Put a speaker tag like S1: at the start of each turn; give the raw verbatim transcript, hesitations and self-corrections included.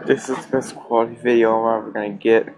S1: This is the best quality video I'm ever gonna get.